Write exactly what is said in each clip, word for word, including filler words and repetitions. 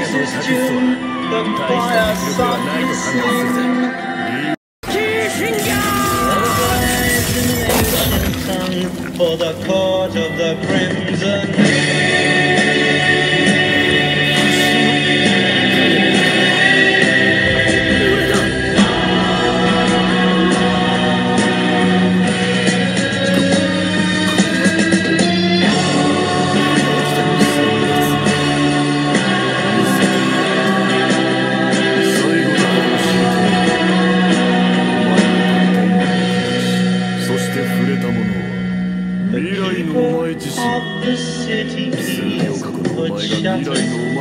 his tune, the choir softly sing. For the court of the crimson. Of the city put shutters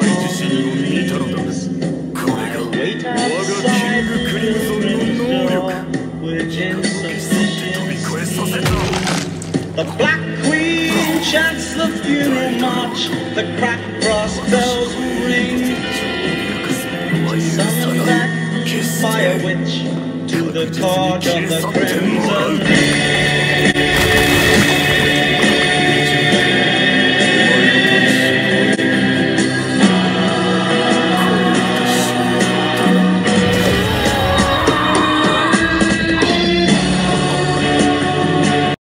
I wait outside the building's door with insufficient The Black Queen chants the funeral march, the cracked brass bells ring. Summon back the fire witch to the court of the crimson.